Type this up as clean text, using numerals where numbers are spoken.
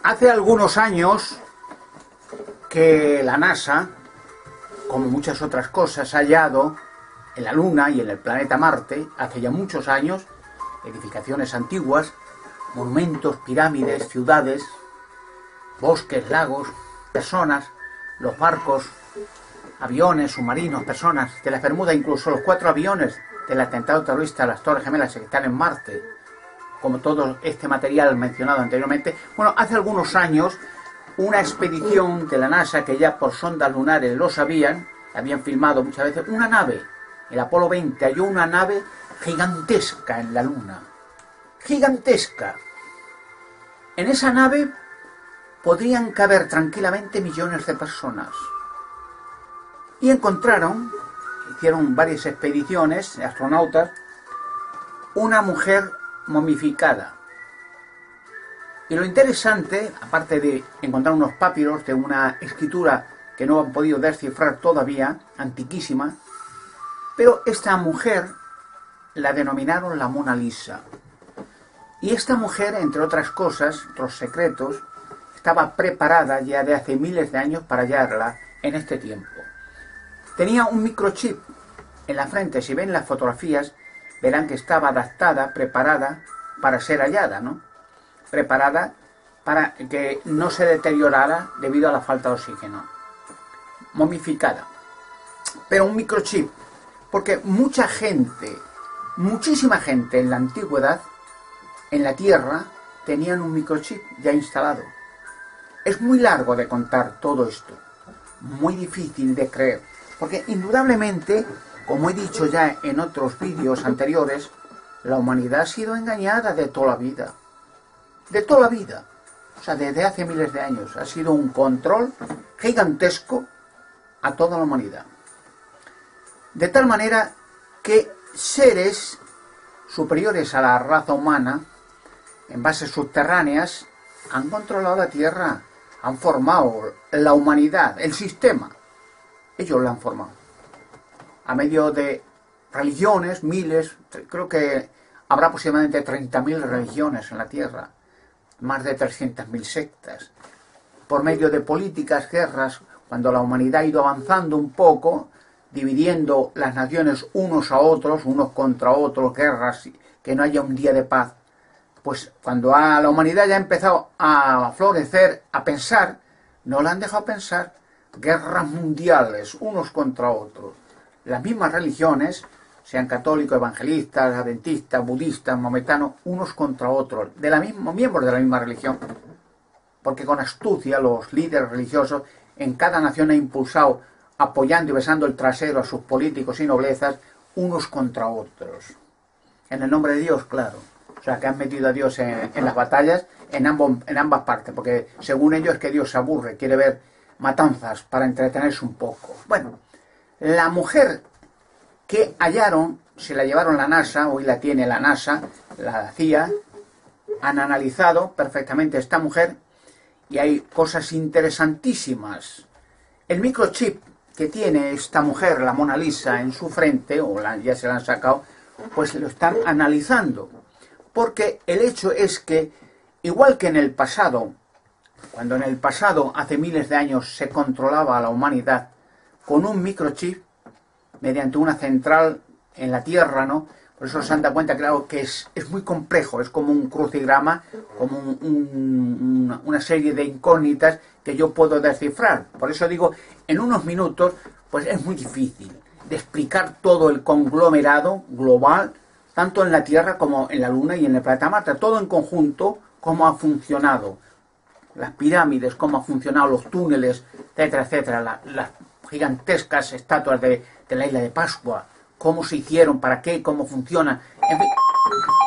Hace algunos años que la NASA, como muchas otras cosas, ha hallado en la Luna y en el planeta Marte, hace ya muchos años, edificaciones antiguas, monumentos, pirámides, ciudades, bosques, lagos, personas, los barcos, aviones, submarinos, personas de las Bermudas, incluso los 4 aviones del atentado terrorista a las Torres Gemelas que están en Marte, como todo este material mencionado anteriormente. Bueno, hace algunos años, una expedición de la NASA, que ya por sondas lunares lo sabían, habían filmado muchas veces, una nave, el Apolo 20, halló una nave gigantesca en la Luna. Gigantesca. En esa nave podrían caber tranquilamente millones de personas. Y encontraron, hicieron varias expediciones, astronautas, una mujer momificada. Y lo interesante, aparte de encontrar unos papiros de una escritura que no han podido descifrar todavía, antiquísima, pero esta mujer la denominaron la Mona Lisa. Y esta mujer, entre otras cosas, otros secretos, estaba preparada ya de hace miles de años para hallarla en este tiempo. Tenía un microchip en la frente. Si ven las fotografías, verán que estaba adaptada, preparada para ser hallada, ¿no? Preparada para que no se deteriorara debido a la falta de oxígeno. Momificada. Pero un microchip, porque mucha gente, muchísima gente en la antigüedad, en la Tierra, tenían un microchip ya instalado. Es muy largo de contar todo esto, muy difícil de creer, porque indudablemente, como he dicho ya en otros vídeos anteriores, la humanidad ha sido engañada de toda la vida. De toda la vida. O sea, desde hace miles de años. Ha sido un control gigantesco a toda la humanidad. De tal manera que seres superiores a la raza humana, en bases subterráneas, han controlado la Tierra, han formado la humanidad, el sistema. Ellos lo han formado. A medio de religiones, miles, creo que habrá aproximadamente 30.000 religiones en la Tierra, más de 300.000 sectas. Por medio de políticas, guerras, cuando la humanidad ha ido avanzando un poco, dividiendo las naciones unos a otros, unos contra otros, guerras, que no haya un día de paz, pues cuando la humanidad ya ha empezado a florecer, a pensar, no la han dejado pensar, guerras mundiales, unos contra otros. Las mismas religiones, sean católicos, evangelistas, adventistas, budistas, maometanos, unos contra otros, miembros de la misma religión, porque con astucia los líderes religiosos en cada nación han impulsado, apoyando y besando el trasero a sus políticos y noblezas, unos contra otros. En el nombre de Dios, claro. O sea, que han metido a Dios en las batallas en ambas partes, porque según ellos es que Dios se aburre, quiere ver matanzas para entretenerse un poco. Bueno, la mujer que hallaron, se la llevaron la NASA, hoy la tiene la NASA, la CIA, han analizado perfectamente a esta mujer y hay cosas interesantísimas. El microchip que tiene esta mujer, la Mona Lisa, en su frente, ya se la han sacado, pues lo están analizando. Porque el hecho es que, igual que en el pasado, cuando en el pasado, hace miles de años, se controlaba a la humanidad con un microchip, mediante una central en la Tierra, ¿no? Por eso se han dado cuenta, claro, que es muy complejo, es como un crucigrama, como una serie de incógnitas que yo puedo descifrar. Por eso digo, en unos minutos, pues es muy difícil de explicar todo el conglomerado global, tanto en la Tierra como en la Luna y en el planeta Marte, todo en conjunto, cómo ha funcionado. Las pirámides, cómo ha funcionado los túneles, etcétera, etcétera, las gigantescas estatuas de la isla de Pascua, cómo se hicieron, para qué, cómo funcionan, en fin.